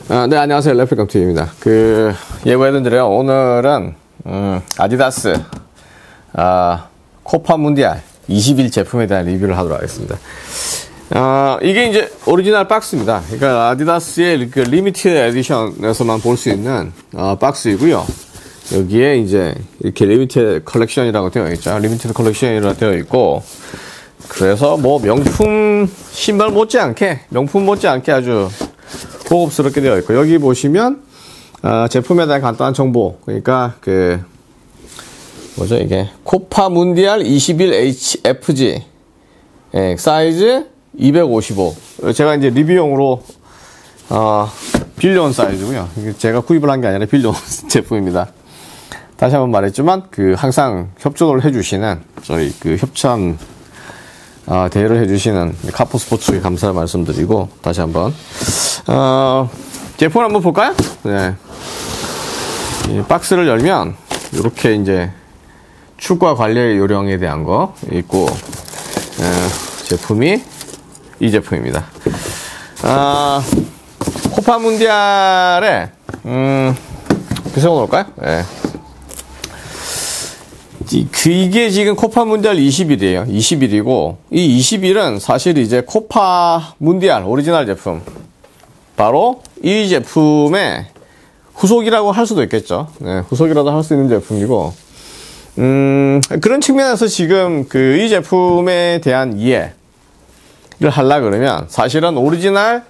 네, 안녕하세요. 레플kamTV입니다. 예고해드린 오늘은, 아디다스, 코파 문디알 21 제품에 대한 리뷰를 하도록 하겠습니다. 이게 이제 오리지널 박스입니다. 그러니까 아디다스의 그 리미티드 에디션에서만 볼 수 있는, 박스이고요. 여기에 이제 이렇게 리미티드 컬렉션이라고 되어 있죠. 리미티드 컬렉션이라고 되어 있고, 그래서 뭐 명품 신발 못지않게 아주 고급스럽게 되어 있고, 여기 보시면 제품에 대한 간단한 정보, 그러니까 뭐죠 이게 코파 문디알 21HFG 사이즈 255. 제가 이제 리뷰용으로 빌려온 사이즈고요. 제가 구입을 한 게 아니라 빌려온 제품입니다. 다시 한번 말했지만 항상 협조를 해주시는 저희 협찬 대여를 해주시는 카포스포츠에 감사의 말씀드리고, 다시 한번 제품을 한번 볼까요? 네. 이 박스를 열면 이렇게 이제 축구와 관련 요령에 대한 거 있고, 제품이 이 제품입니다. 코파 문디알에 세워 놓을까요? 네. 이게 지금 코파 문디알 20일이에요. 20일이고, 이 20일은 사실 이제 코파 문디알 오리지널 제품, 바로 이 제품의 후속이라고 할 수도 있겠죠. 네, 후속이라도 할 수 있는 제품이고, 그런 측면에서 지금 이 제품에 대한 이해를 하려 그러면 사실은 오리지널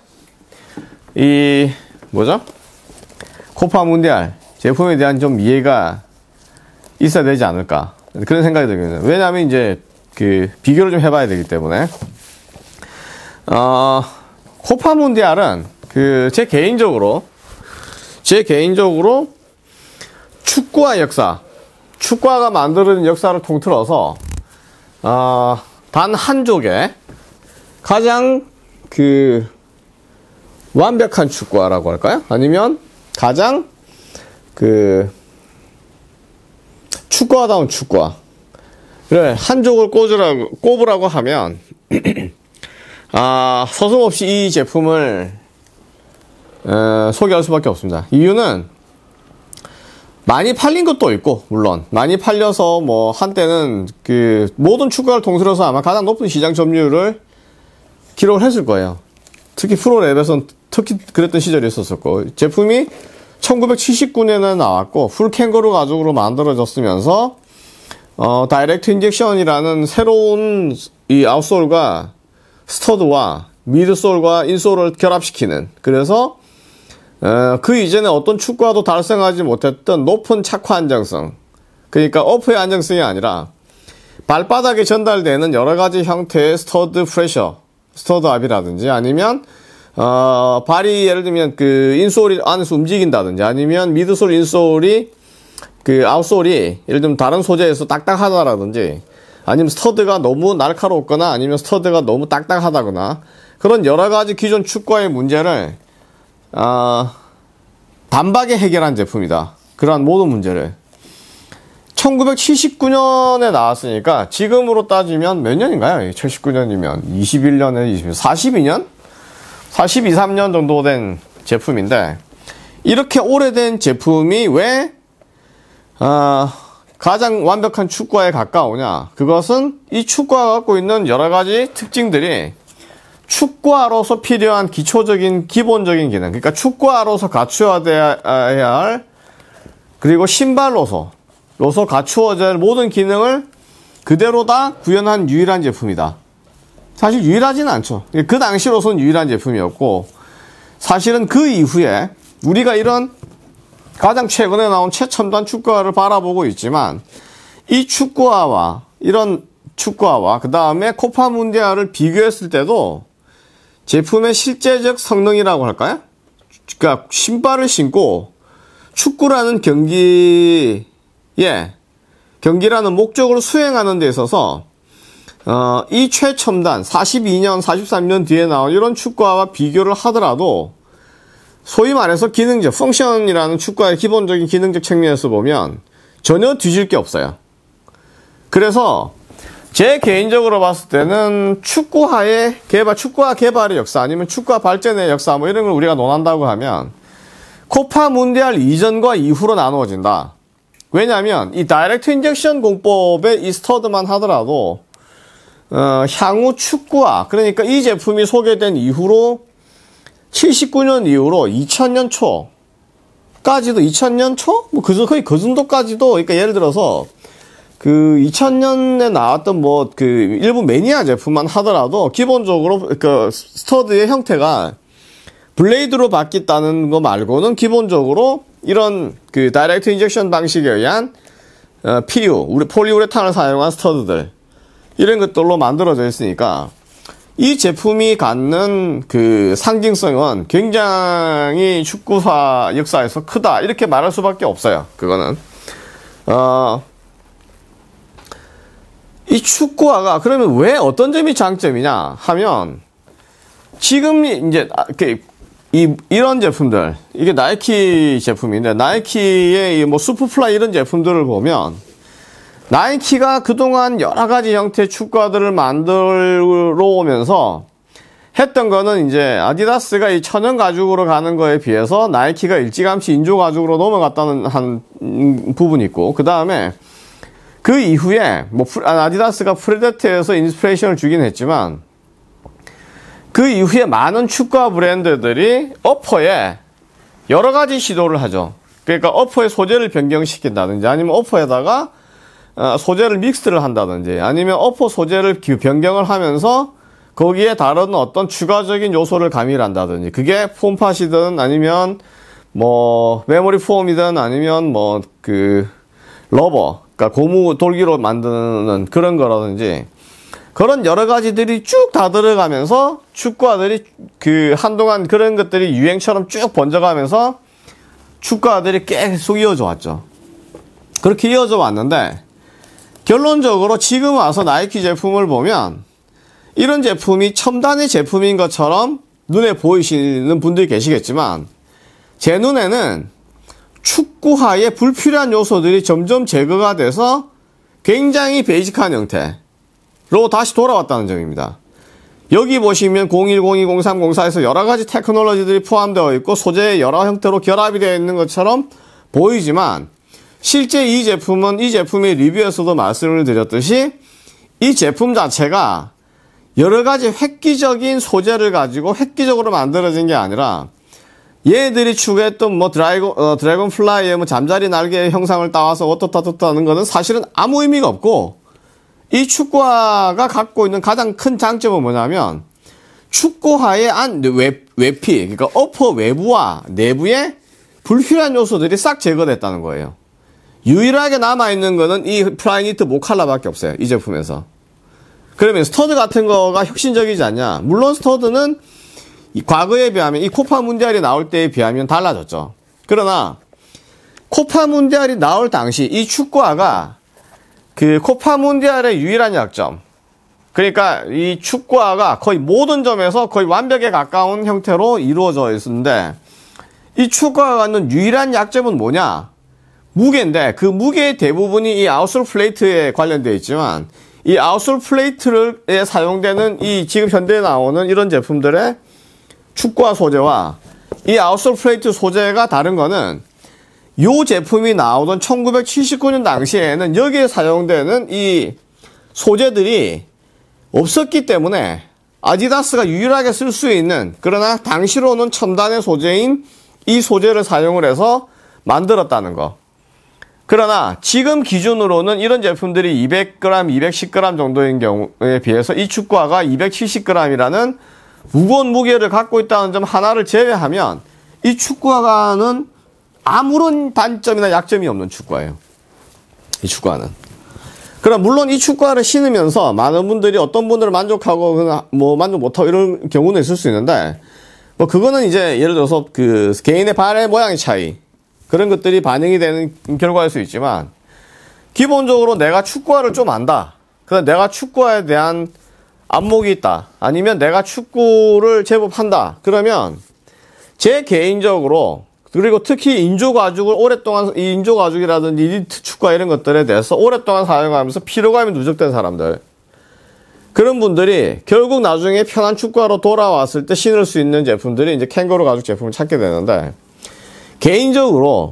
코파 문디알 제품에 대한 좀 이해가 있어야 되지 않을까, 그런 생각이 들거든요. 왜냐하면 이제 비교를 좀 해봐야 되기 때문에. 코파 문디알은 제 개인적으로 축구와 역사, 축구화가 만드는 역사를 통틀어서 단 한족의 가장 완벽한 축구화라고 할까요? 아니면 가장 축구화다운 축구화를 한족을 꼽으라고 하면 서슴없이 이 제품을 소개할 수밖에 없습니다. 이유는 많이 팔린 것도 있고, 물론 많이 팔려서 뭐 한때는 모든 축구화를 통틀어서 아마 가장 높은 시장 점유율을 기록을 했을 거예요. 특히 프로랩에서는 특히 그랬던 시절이 있었었고, 제품이 1979년에 나왔고 풀 캥거루 가죽으로 만들어졌으면서 다이렉트 인젝션이라는 새로운 이 아웃솔과 스터드와 미드솔과 인솔을 결합시키는, 그래서 그 이전에 어떤 축구화도 달성하지 못했던 높은 착화 안정성, 그러니까 어프의 안정성이 아니라 발바닥에 전달되는 여러가지 형태의 스터드 프레셔, 스터드 압이라든지, 아니면 발이 예를 들면 인솔이 안에서 움직인다든지, 아니면 미드솔 인솔이 아웃솔이 예를 들면 다른 소재에서 딱딱하다라든지, 아니면 스터드가 너무 날카롭거나 아니면 스터드가 너무 딱딱하다거나, 그런 여러가지 기존 축구화의 문제를 단박에 해결한 제품이다. 그러한 모든 문제를 1979년에 나왔으니까 지금으로 따지면 몇 년인가요? 79년이면 21년에 42년? 42, 3년 정도 된 제품인데, 이렇게 오래된 제품이 왜 가장 완벽한 축구화에 가까우냐? 그것은 이 축구화가 갖고 있는 여러가지 특징들이 축구화로서 필요한 기초적인 기본적인 기능, 그러니까 축구화로서 갖추어야 할, 그리고 신발로서 갖추어져야 할 모든 기능을 그대로 다 구현한 유일한 제품이다. 사실 유일하지는 않죠. 그 당시로서는 유일한 제품이었고, 사실은 그 이후에 우리가 이런 가장 최근에 나온 최첨단 축구화를 바라보고 있지만, 이 축구화와 이런 축구화와 그 다음에 코파 문디알을 비교했을 때도 제품의 실제적 성능이라고 할까요? 그러니까 신발을 신고 축구라는 경기라는 목적으로 수행하는 데 있어서 이 최첨단 42년, 43년 뒤에 나온 이런 축구화와 비교를 하더라도 소위 말해서 기능적, 펑션이라는 축구화의 기본적인 기능적 측면에서 보면 전혀 뒤질 게 없어요. 그래서 제 개인적으로 봤을 때는 축구화 개발의 역사, 아니면 축구화 발전의 역사, 뭐 이런 걸 우리가 논한다고 하면 코파 문디알 이전과 이후로 나누어진다. 왜냐하면 이 다이렉트 인젝션 공법의 이 스터드만 하더라도 향후 축구화, 그러니까 이 제품이 소개된 이후로 79년 이후로 2000년 초까지도 2000년 초? 뭐 거의 그 정도까지도, 그러니까 예를 들어서 그 2000년에 나왔던 뭐 그 일부 매니아 제품만 하더라도 기본적으로 그 스터드의 형태가 블레이드로 바뀌었다는 거 말고는 기본적으로 이런 그 다이렉트 인젝션 방식에 의한 PU, 우리 폴리우레탄을 사용한 스터드들, 이런 것들로 만들어져 있으니까 이 제품이 갖는 그 상징성은 굉장히 축구화 역사에서 크다, 이렇게 말할 수밖에 없어요. 그거는 이 축구화가 그러면 왜 어떤 점이 장점이냐 하면, 지금 이제 이런 제품들, 이게 나이키 제품인데, 나이키의 뭐 슈퍼플라이 이런 제품들을 보면 나이키가 그동안 여러 가지 형태의 축구화들을 만들어 오면서 했던 거는, 이제 아디다스가 이 천연 가죽으로 가는 거에 비해서 나이키가 일찌감치 인조 가죽으로 넘어갔다는 한 부분이 있고, 그 다음에 그 이후에 뭐 아디다스가 프레데터에서 인스피레이션을 주긴 했지만, 그 이후에 많은 축구화 브랜드들이 어퍼에 여러 가지 시도를 하죠. 그러니까 어퍼의 소재를 변경시킨다든지, 아니면 어퍼에다가 소재를 믹스를 한다든지, 아니면 어퍼 소재를 변경을 하면서 거기에 다른 어떤 추가적인 요소를 가미한다든지, 그게 폼팟이든 아니면 뭐 메모리 폼이든 아니면 뭐 그 러버, 그러니까 고무 돌기로 만드는 그런 거라든지, 그런 여러 가지들이 쭉 다 들어가면서 축구화들이 그 한동안 그런 것들이 유행처럼 쭉 번져가면서 축구화들이 계속 이어져 왔죠. 그렇게 이어져 왔는데, 결론적으로 지금 와서 나이키 제품을 보면 이런 제품이 첨단의 제품인 것처럼 눈에 보이시는 분들이 계시겠지만, 제 눈에는 축구화에 불필요한 요소들이 점점 제거가 돼서 굉장히 베이직한 형태로 다시 돌아왔다는 점입니다. 여기 보시면 0102, 03, 04에서 여러 가지 테크놀로지들이 포함되어 있고 소재의 여러 형태로 결합이 되어 있는 것처럼 보이지만, 실제 이 제품은 이 제품의 리뷰에서도 말씀을 드렸듯이 이 제품 자체가 여러 가지 획기적인 소재를 가지고 획기적으로 만들어진 게 아니라, 얘들이 추구했던 뭐 드래곤 플라이의 뭐 잠자리 날개의 형상을 따와서 어떻다 하는 것은 사실은 아무 의미가 없고, 이 축구화가 갖고 있는 가장 큰 장점은 뭐냐면, 축구화의 외피, 그러니까 어퍼 외부와 내부의 불필요한 요소들이 싹 제거됐다는 거예요. 유일하게 남아있는 거는 이 프라이니트 모칼라밖에 없어요, 이 제품에서. 그러면 스터드 같은 거가 혁신적이지 않냐? 물론 스터드는 이 과거에 비하면, 이 코파 문디알이 나올 때에 비하면 달라졌죠. 그러나 코파 문디알이 나올 당시 이 축구화가 그 코파 문디알의 유일한 약점, 그러니까 이 축구화가 거의 모든 점에서 거의 완벽에 가까운 형태로 이루어져 있는데, 이 축구화가 갖는 유일한 약점은 뭐냐? 무게인데, 그 무게의 대부분이 이 아웃솔 플레이트에 관련되어 있지만, 이 아웃솔 플레이트에 사용되는 이 지금 현대에 나오는 이런 제품들의 축구화 소재와 이 아웃솔 플레이트 소재가 다른 거는, 이 제품이 나오던 1979년 당시에는 여기에 사용되는 이 소재들이 없었기 때문에 아디다스가 유일하게 쓸 수 있는, 그러나 당시로는 첨단의 소재인 이 소재를 사용을 해서 만들었다는 거. 그러나 지금 기준으로는 이런 제품들이 200g, 210g 정도인 경우에 비해서 이 축구화가 270g이라는 무거운 무게를 갖고 있다는 점 하나를 제외하면 이 축구화는 아무런 단점이나 약점이 없는 축구화예요. 이 축구화는. 그럼 물론 이 축구화를 신으면서 많은 분들이 어떤 분들은 만족하고 뭐 만족 못하고 이런 경우는 있을 수 있는데, 뭐 그거는 이제 예를 들어서 그 개인의 발의 모양의 차이, 그런 것들이 반영이 되는 결과일 수 있지만, 기본적으로 내가 축구화를 좀 안다, 그다음 내가 축구화에 대한 안목이 있다, 아니면 내가 축구를 제법 한다, 그러면 제 개인적으로, 그리고 특히 인조가죽을 오랫동안, 이 인조가죽이라든지 니트 축구화 이런 것들에 대해서 오랫동안 사용하면서 피로감이 누적된 사람들, 그런 분들이 결국 나중에 편한 축구화로 돌아왔을 때 신을 수 있는 제품들이 이제 캥거루 가죽 제품을 찾게 되는데, 개인적으로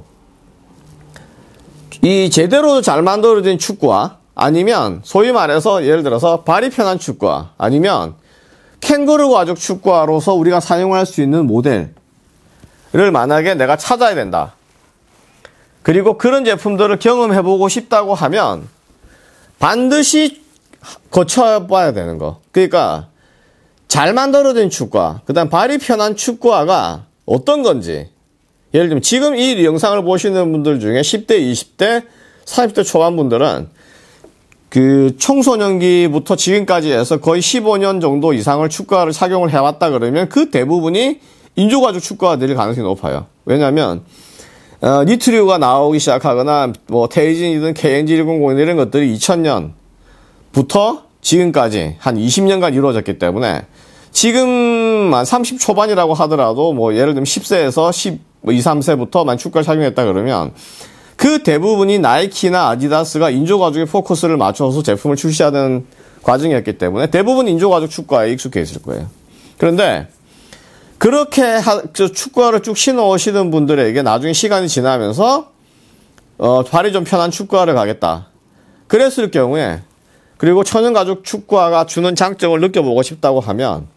이 제대로 잘 만들어진 축구화, 아니면 소위 말해서 예를 들어서 발이 편한 축구화, 아니면 캥거루 가죽 축구화로서 우리가 사용할 수 있는 모델을 만약에 내가 찾아야 된다. 그리고 그런 제품들을 경험해보고 싶다고 하면 반드시 거쳐봐야 되는 거. 그러니까 잘 만들어진 축구화, 그 다음 발이 편한 축구화가 어떤 건지, 예를 들면 지금 이 영상을 보시는 분들 중에 10대, 20대, 30대 초반 분들은 그 청소년기부터 지금까지 해서 거의 15년 정도 이상을 축구화를 착용을 해왔다 그러면 그 대부분이 인조가죽 축구화가 될 가능성이 높아요. 왜냐면 니트류가 나오기 시작하거나 뭐 테이진이든 KNG100 이런 것들이 2000년부터 지금까지 한 20년간 이루어졌기 때문에 지금만 30 초반이라고 하더라도 뭐 예를 들면 10세에서 12, 3세부터만 축구를 착용했다 그러면 그 대부분이 나이키나 아디다스가 인조가죽에 포커스를 맞춰서 제품을 출시하는 과정이었기 때문에 대부분 인조가죽 축구화에 익숙해 있을 거예요. 그런데 그렇게 축구화를 쭉 신어 오시는 분들에게 나중에 시간이 지나면서 발이 좀 편한 축구화를 가겠다. 그랬을 경우에, 그리고 천연가죽 축구화가 주는 장점을 느껴보고 싶다고 하면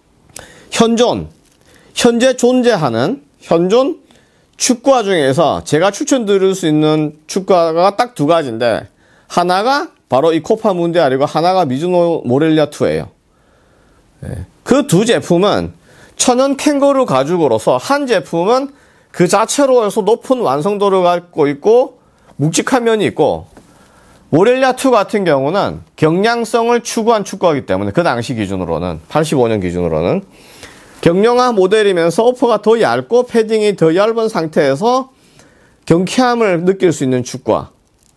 현재 존재하는 현존 축구화 중에서 제가 추천드릴 수 있는 축구화가 딱 두 가지인데, 하나가 바로 이 코파 문디알이고 하나가 미즈노 모렐리아 2예요. 그 두 제품은 천연 캥거루 가죽으로서 한 제품은 그 자체로 해서 높은 완성도를 갖고 있고 묵직한 면이 있고, 모렐리아 2 같은 경우는 경량성을 추구한 축구화이기 때문에 그 당시 기준으로는 85년 기준으로는 경량화 모델이면서 오퍼가 더 얇고 패딩이 더 얇은 상태에서 경쾌함을 느낄 수 있는 축구화를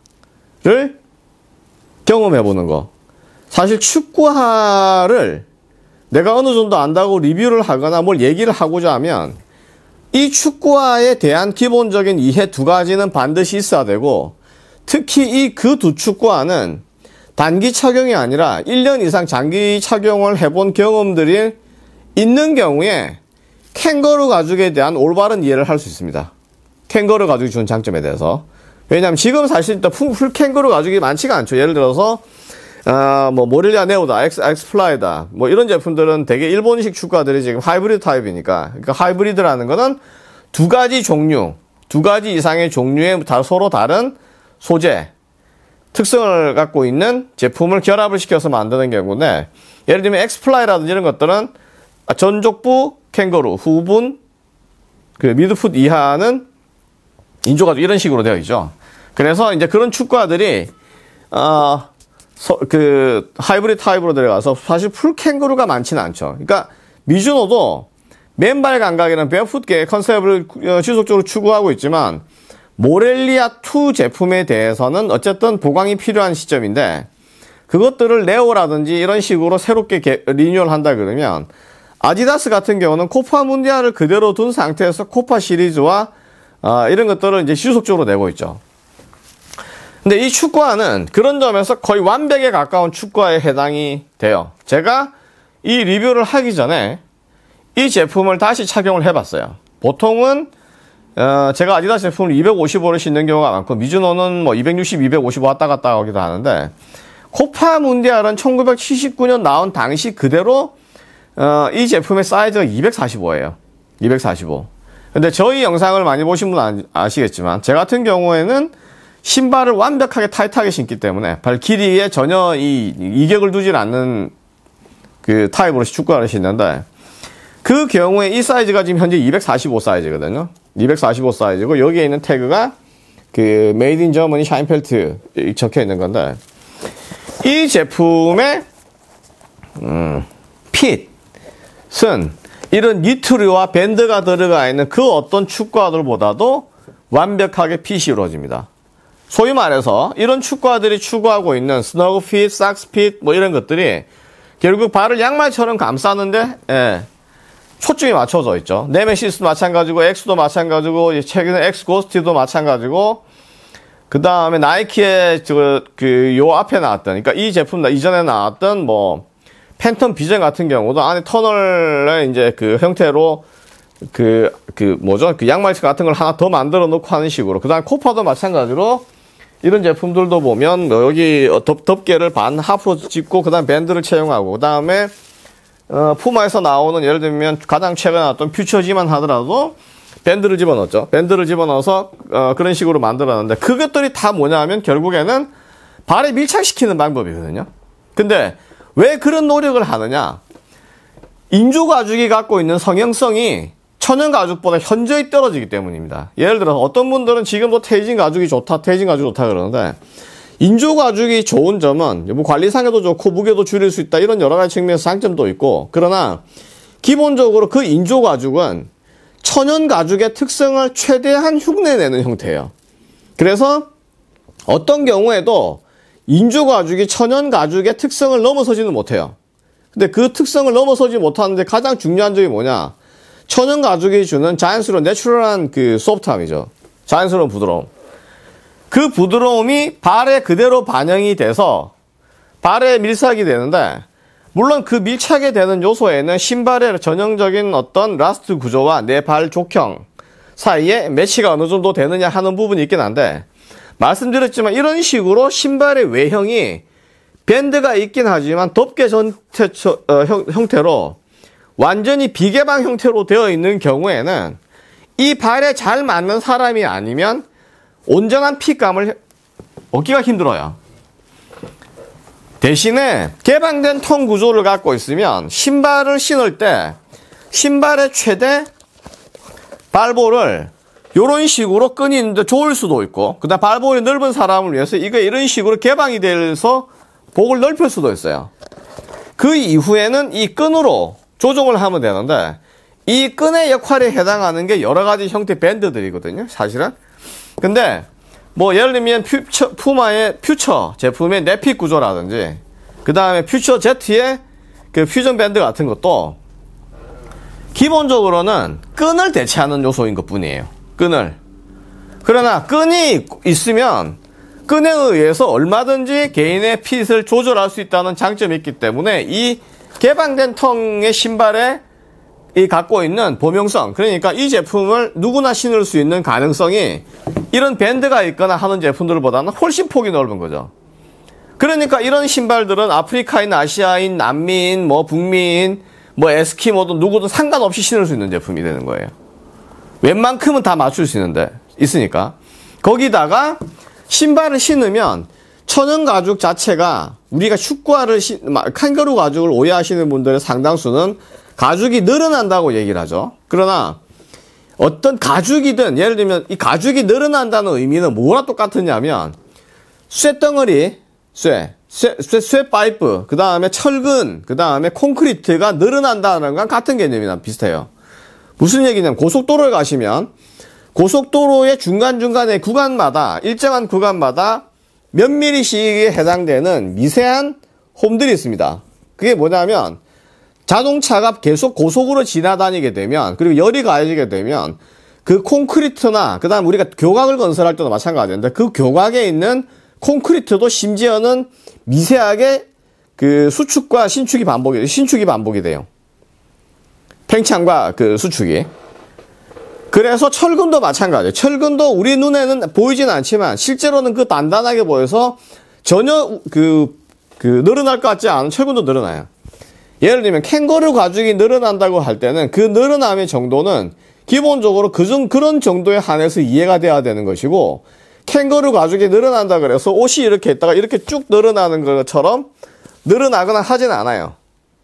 경험해보는 거. 사실 축구화를 내가 어느 정도 안다고 리뷰를 하거나 뭘 얘기를 하고자 하면 이 축구화에 대한 기본적인 이해 두 가지는 반드시 있어야 되고, 특히 이 그 두 축구화는 단기 착용이 아니라 1년 이상 장기 착용을 해본 경험들이 있는 경우에 캥거루 가죽에 대한 올바른 이해를 할 수 있습니다. 캥거루 가죽이 주는 장점에 대해서. 왜냐하면 지금 사실 풀 캥거루 가죽이 많지가 않죠. 예를 들어서 뭐 모렐리아 네오다, 엑스플라이다, 뭐 이런 제품들은 되게 일본식 축구화들이 지금 하이브리드 타입이니까. 그러니까 하이브리드라는 거는 두 가지 종류, 두 가지 이상의 종류의 서로 다른 소재, 특성을 갖고 있는 제품을 결합을 시켜서 만드는 경우인데, 예를 들면 엑스플라이라든지 이런 것들은 전족부 캥거루, 후분 그 미드풋 이하는 인조가죽 이런 식으로 되어 있죠. 그래서 이제 그런 축구화들이 그 하이브리드 타입으로 들어가서 사실 풀 캥거루가 많지는 않죠. 그러니까 미즈노도 맨발 감각이라는 베어풋계 컨셉을 지속적으로 추구하고 있지만 모렐리아 2 제품에 대해서는 어쨌든 보강이 필요한 시점인데, 그것들을 네오라든지 이런 식으로 새롭게 리뉴얼 한다 그러면, 아디다스 같은 경우는 코파 문디알을 그대로 둔 상태에서 코파 시리즈와 이런 것들을 이제 지속적으로 내고 있죠. 근데 이 축구화는 그런 점에서 거의 완벽에 가까운 축구화에 해당이 돼요. 제가 이 리뷰를 하기 전에 이 제품을 다시 착용을 해봤어요. 보통은 제가 아디다스 제품을 255를 신는 경우가 많고, 미즈노는 뭐 260, 255 왔다 갔다 하기도 하는데, 코파 문디알은 1979년 나온 당시 그대로 이 제품의 사이즈가 245예요. 245. 근데 저희 영상을 많이 보신 분은 아시겠지만, 제 같은 경우에는 신발을 완벽하게 타이트하게 신기 때문에 발 길이에 전혀 이격을 두질 않는 그 타입으로 축구화를 신는데, 그 경우에 이 사이즈가 지금 현재 245 사이즈거든요. 245 사이즈고, 여기에 있는 태그가 그 메이드 인 저머니 샤인펠트 적혀 있는 건데, 이 제품의 핏은 이런 니트류와 밴드가 들어가 있는 그 어떤 축구화들보다도 완벽하게 핏이 이루어집니다. 소위 말해서 이런 축구화들이 추구하고 있는 스너그 핏, 삭스 핏 뭐 이런 것들이 결국 발을 양말처럼 감싸는데 초점이 맞춰져 있죠. 네메시스도 마찬가지고, 엑스도 마찬가지고, 최근에 엑스 고스트도 마찬가지고, 그 다음에 나이키의 요 앞에 나왔던, 그러니까 이 제품 이전에 나왔던 뭐 팬텀 비전 같은 경우도 안에 터널의 이제 그 형태로 뭐죠? 그 양말티 같은 걸 하나 더 만들어 놓고 하는 식으로. 그 다음에 코파도 마찬가지로 이런 제품들도 보면 뭐 여기 덮개를 반 하프로 짚고 그 다음 밴드를 채용하고 그 다음에 푸마에서 나오는 예를 들면 가장 최근에 나왔던 퓨처지만 하더라도 밴드를 집어넣었죠. 밴드를 집어넣어서 그런 식으로 만들었는데 그것들이 다 뭐냐면 결국에는 발에 밀착시키는 방법이거든요. 근데 왜 그런 노력을 하느냐? 인조 가죽이 갖고 있는 성형성이 천연 가죽보다 현저히 떨어지기 때문입니다. 예를 들어서 어떤 분들은 지금도 테이진 가죽이 좋다, 테이진 가죽이 좋다 그러는데 인조 가죽이 좋은 점은 뭐 관리상에도 좋고 무게도 줄일 수 있다 이런 여러 가지 측면에서 장점도 있고 그러나 기본적으로 그 인조 가죽은 천연 가죽의 특성을 최대한 흉내내는 형태예요. 그래서 어떤 경우에도 인조 가죽이 천연 가죽의 특성을 넘어서지는 못해요. 근데 그 특성을 넘어서지 못하는데 가장 중요한 점이 뭐냐? 천연 가죽이 주는 자연스러운 내추럴한 그 소프트함이죠. 자연스러운 부드러움. 그 부드러움이 발에 그대로 반영이 돼서 발에 밀착이 되는데 물론 그 밀착이 되는 요소에는 신발의 전형적인 어떤 라스트 구조와 내 발 족형 사이에 매치가 어느 정도 되느냐 하는 부분이 있긴 한데 말씀드렸지만 이런 식으로 신발의 외형이 밴드가 있긴 하지만 덮개 형태로 완전히 비개방 형태로 되어 있는 경우에는 이 발에 잘 맞는 사람이 아니면 온전한 핏감을 얻기가 힘들어요. 대신에 개방된 통 구조를 갖고 있으면 신발을 신을 때 신발의 최대 발볼을 이런 식으로 끈이 있는데 좋을 수도 있고 그 다음 발볼이 넓은 사람을 위해서 이게 이런 식으로 개방이 돼서 복을 넓힐 수도 있어요. 그 이후에는 이 끈으로 조정을 하면 되는데 이 끈의 역할에 해당하는 게 여러 가지 형태 밴드들이거든요. 사실은. 근데 뭐 예를 들면 푸마의 퓨처 제품의 내핏 구조라든지 그 다음에 퓨처 Z의 그 퓨전 밴드 같은 것도 기본적으로는 끈을 대체하는 요소인 것 뿐이에요. 끈을. 그러나 끈이 있으면 끈에 의해서 얼마든지 개인의 핏을 조절할 수 있다는 장점이 있기 때문에 이 개방된 텅의 신발에 이 갖고 있는 범용성, 그러니까 이 제품을 누구나 신을 수 있는 가능성이 이런 밴드가 있거나 하는 제품들보다는 훨씬 폭이 넓은 거죠. 그러니까 이런 신발들은 아프리카인, 아시아인, 남미인, 뭐 북미인, 뭐 에스키모든 누구든 상관없이 신을 수 있는 제품이 되는 거예요. 웬만큼은 다 맞출 수 있으니까. 거기다가 신발을 신으면 천연 가죽 자체가 우리가 축구화를 캥거루 가죽을 오해하시는 분들의 상당수는 가죽이 늘어난다고 얘기를 하죠. 그러나 어떤 가죽이든 예를 들면 이 가죽이 늘어난다는 의미는 뭐랑 똑같으냐면 쇠덩어리, 쇠 파이프, 그 다음에 철근, 그 다음에 콘크리트가 늘어난다는 건 같은 개념이랑 비슷해요. 무슨 얘기냐면 고속도로에 가시면 고속도로의 중간중간의 구간마다 일정한 구간마다 몇 미리씩에 해당되는 미세한 홈들이 있습니다. 그게 뭐냐면 자동차가 계속 고속으로 지나다니게 되면 그리고 열이 가해지게 되면 그 콘크리트나 그 다음 우리가 교각을 건설할 때도 마찬가지인데 그 교각에 있는 콘크리트도 심지어는 미세하게 그 수축과 신축이 반복이 돼요. 팽창과 그 수축이. 그래서 철근도 마찬가지예요. 철근도 우리 눈에는 보이지는 않지만 실제로는 그 단단하게 보여서 전혀 늘어날 것 같지 않은 철근도 늘어나요. 예를 들면 캥거루 가죽이 늘어난다고 할 때는 그 늘어남의 정도는 기본적으로 그런 정도에 한해서 이해가 돼야 되는 것이고 캥거루 가죽이 늘어난다 그래서 옷이 이렇게 있다가 이렇게 쭉 늘어나는 것처럼 늘어나거나 하진 않아요.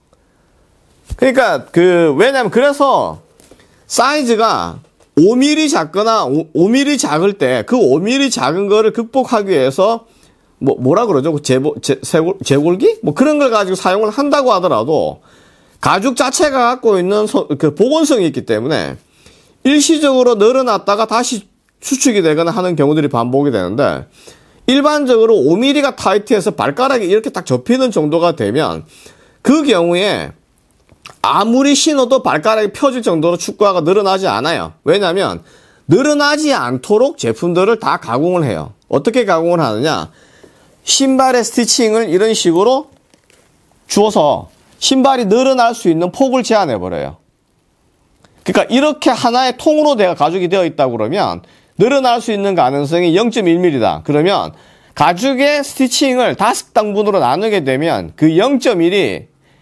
그러니까 왜냐면 그래서 사이즈가 5mm 작거나 5mm 작을 때 그 5mm 작은 거를 극복하기 위해서 뭐라 그러죠? 제골기? 뭐 그런 걸 가지고 사용을 한다고 하더라도 가죽 자체가 갖고 있는 그 복원성이 있기 때문에 일시적으로 늘어났다가 다시 수축이 되거나 하는 경우들이 반복이 되는데 일반적으로 5mm가 타이트해서 발가락이 이렇게 딱 접히는 정도가 되면 그 경우에 아무리 신어도 발가락이 펴질 정도로 축구화가 늘어나지 않아요. 왜냐하면 늘어나지 않도록 제품들을 다 가공을 해요. 어떻게 가공을 하느냐? 신발의 스티칭을 이런 식으로 주어서 신발이 늘어날 수 있는 폭을 제한해 버려요. 그러니까 이렇게 하나의 통으로 내가 가죽이 되어 있다고 그러면 늘어날 수 있는 가능성이 0.1mm다. 그러면 가죽의 스티칭을 5등분으로 나누게 되면 그 0.1이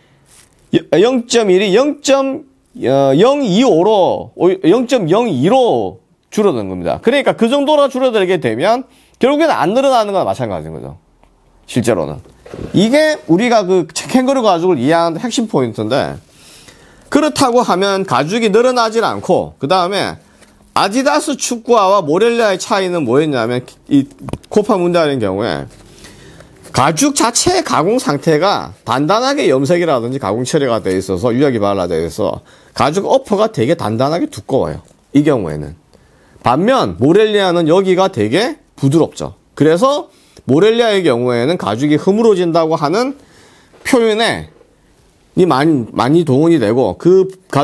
0.02로 줄어드는 겁니다. 그러니까 그 정도로 줄어들게 되면 결국에는 안 늘어나는 거나 마찬가지인 거죠. 실제로는. 이게 우리가 그 캥거루 가죽을 이해하는 핵심 포인트인데, 그렇다고 하면 가죽이 늘어나질 않고, 그 다음에 아디다스 축구화와 모렐라의 차이는 뭐였냐면, 이 코파 문디알인 경우에 가죽 자체의 가공 상태가 단단하게 염색이라든지 가공 처리가 되어 있어서, 유약이 발라되어 있어서 가죽 어퍼가 되게 단단하게 두꺼워요. 이 경우에는. 반면 모렐리아는 여기가 되게 부드럽죠. 그래서 모렐리아의 경우에는 가죽이 흐물어진다고 하는 표현에 많이 동원이 되고, 그